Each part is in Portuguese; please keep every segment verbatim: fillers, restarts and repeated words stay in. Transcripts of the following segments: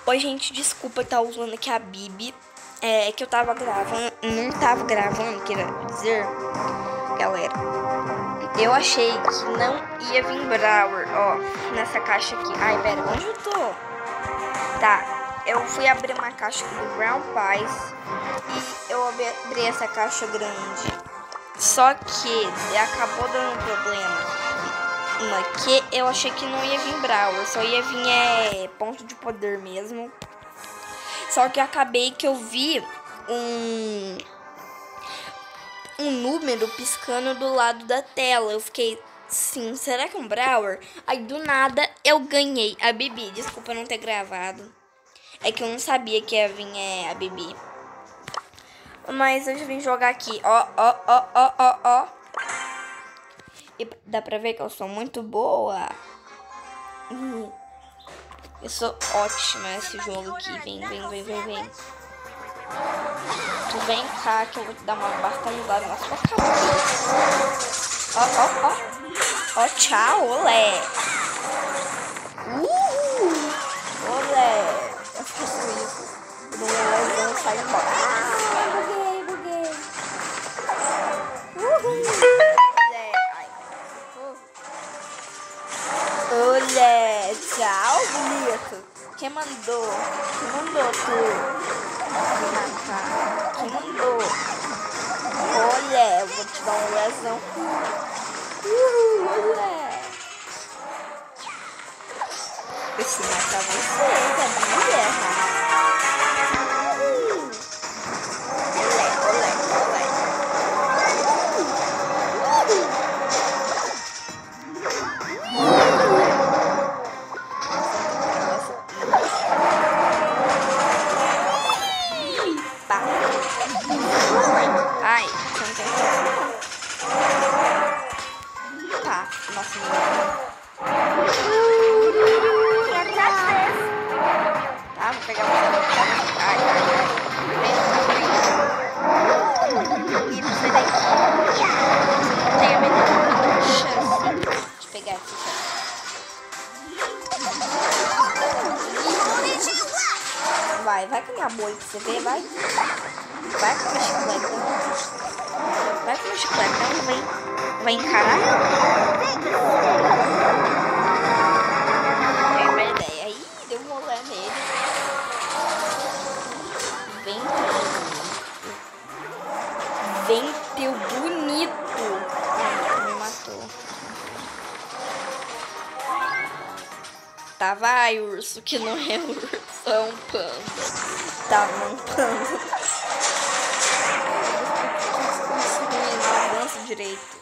Oi, gente, desculpa estar usando aqui a Bibi. É que eu tava gravando, não tava gravando, queria dizer, galera. Eu achei que não ia vir Brawl, ó, nessa caixa aqui. Ai, pera, onde eu tô? Tá, eu fui abrir uma caixa do Brown Pies e eu abri essa caixa grande. Só que acabou dando problema. Que eu achei que não ia vir Brawl, só ia vir é, ponto de poder mesmo. Só que acabei que eu vi um, um número piscando do lado da tela. Eu fiquei, sim, será que é um Brawl? Aí do nada eu ganhei a Bibi. Desculpa não ter gravado. É que eu não sabia que ia vir é, a Bibi. Mas eu já vim jogar aqui. Ó, ó, ó, ó, ó, ó. E dá pra ver que eu sou muito boa. Hum. Eu sou ótima nesse jogo aqui. Vem, vem, vem, vem, vem. Tu vem cá que eu vou te dar uma bastonada na sua cabeça. Ó, ó, ó. Ó, tchau, olé. Uhul. Olé. Eu faço isso. No meu não sai embora. Ah, buguei, buguei. Uhul. Olé, tchau, bonito. Quem mandou? Quem mandou tu? Quem mandou? Olé, eu vou te dar um lesão. Uhul, olé. Esse mata você, sabia? Uhul. Olé, olé, olé. Ai, você não tem que... Tá, nossa, tá, vou pegar você. Ai, ai, ai. E você daqui. Não tem a menor chance de pegar aqui, Vai, vai com a minha bolha pra você ver, vai. Vai com a chicleta. Vai com a chicleta, vem. Vai encarar? É uma ideia. Ih, deu um rolê nele. Vem, vem, teu bonito. Ai, me matou. Tá, vai, urso, que não é urso, é um panda. Tá, um panda. Não avança direito.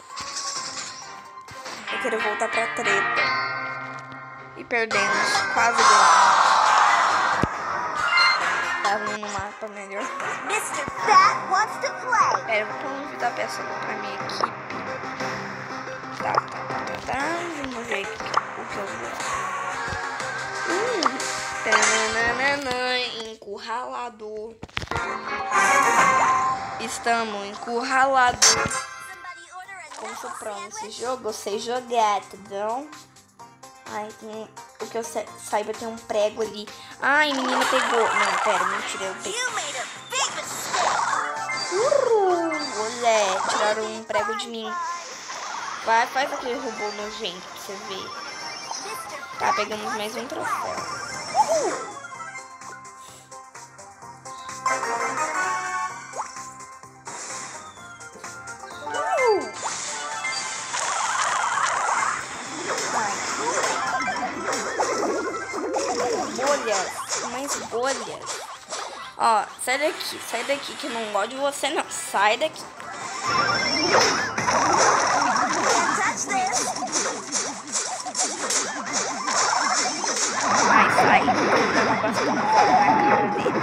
Eu quero voltar pra treta. E perdemos. Quase ganhamos. Tava no mapa melhor. mister Fat wants to play. Pera, vamos convidar a peça pra minha equipe. Tá, tá, tá, tá. Vamos ver o que eu vou. Hum. Tananana, encurralado. Estamos encurralados. Como soprano esse jogo, eu sei jogar, tá bom? Ai, tem, o que eu saiba tem um prego ali. Ai, menina pegou. Não, pera, mentira, eu peguei. Uh, olé, tiraram um prego de mim. Vai, faz aquele robô nojento pra você ver. Tá, pegamos mais um troféu. Uh! Bolhas, mais bolhas. Ó, sai daqui, sai daqui, que eu não gosto de você não. Sai daqui. Vai, sai. Eu não gosto de na cara dele.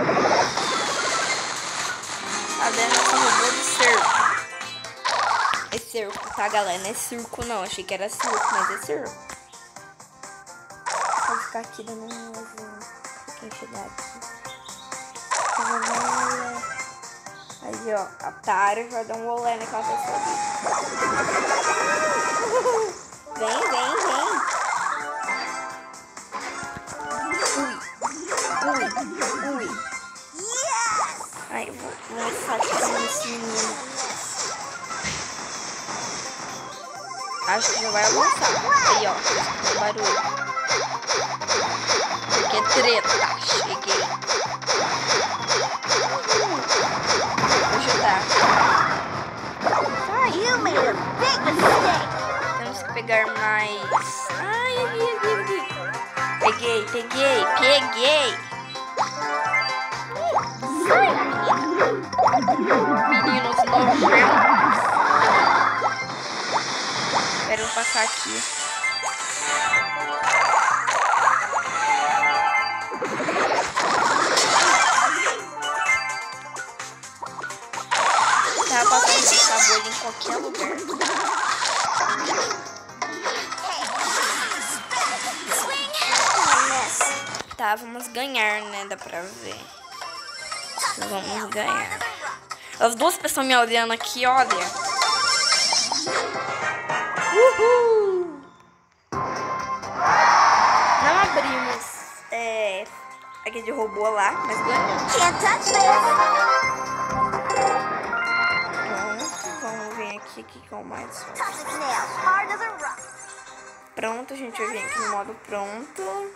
Tá vendo? Essa robô de circo. É circo, tá, galera? Não é circo, não. Achei que era circo, mas é circo. Vou ficar aqui dando um nozinho. Quem chegar aqui. Aí, ó. A Tara vai dar um olé naquela pessoa ali. Vem, vem, vem. Ui. Ui. Ai, eu vou, vou mostrar aqui nesse menino. Acho que já vai avançar. Aí, ó. O barulho. Que treta. Cheguei. Hum. Vou ajudar. Ai, temos que pegar mais. Ai, aqui, aqui, aqui. Peguei, peguei, peguei. Ai, meninos nojentos. Espera eu passar aqui. Tá passando esse sabor em qualquer lugar. Tá, vamos ganhar, né? Dá pra ver. Vamos ganhar. As duas pessoas me olhando aqui, olha. Uhul! Não abrimos é, aquele robô lá, mas ganhamos. Pronto, vamos ver aqui o que é o mais fácil. Pronto, a gente vai vir aqui no modo pronto.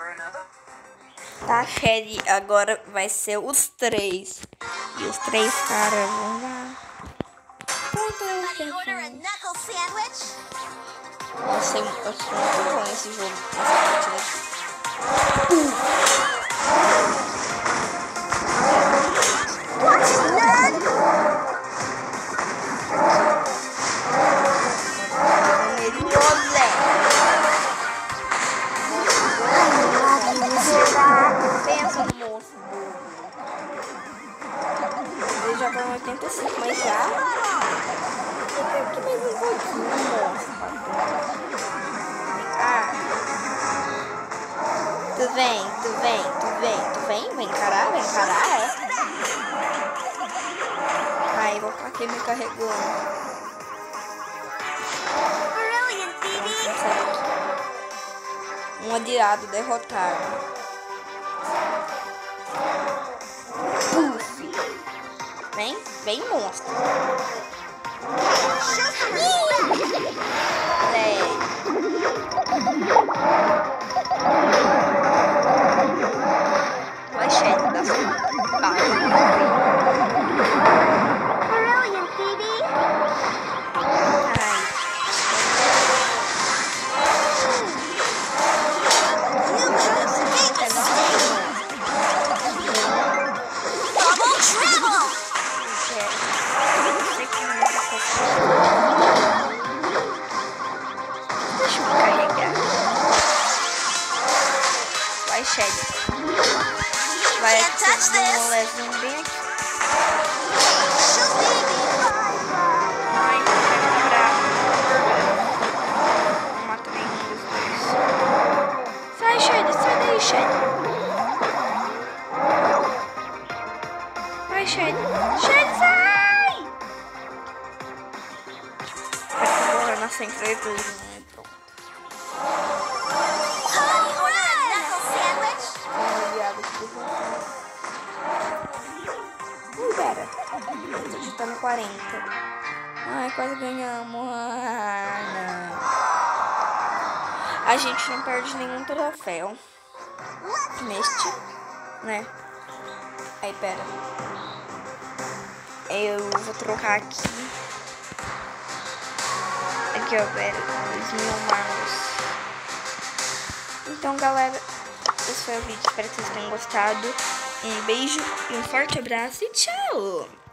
Tá, Shelly, agora vai ser os três. E os três caras vão lá. Pronto, eu sei. Nossa, eu acho muito bom esse jogo. Essa partida aqui. Pensa no monstro. Ele já tá em oitenta e cinco, mas já. Fica aqui mais um pouquinho, monstro. Ah. Tu vem, tu vem, tu vem, tu vem, vem encarar, vem encarar, é? Ai, vou ficar aqui me carregando. Um aliado derrotado. Puf. Vem, vem, monstro. Lé. Vai, chefe da sua base. Deixa eu me carregar. Vai, Shelly. Vai aqui, um molezinho bem aqui. Ai, não quero quebrar. Não mata nenhum dos dois. Sai, Shelly, sai daí, Shelly. Vai, Shelly. Shelly, sai! Vai morrer na centralidade. Ui, pera. Tô digitando quarenta. Ai, quase ganhamos. Ah, não. A gente não perde nenhum troféu. Neste, né? Aí, pera. Eu vou trocar aqui. Aqui, ó, pera. Os mil magos. Então, galera, esse foi o vídeo. Espero que vocês tenham gostado. Um beijo e um forte abraço e tchau!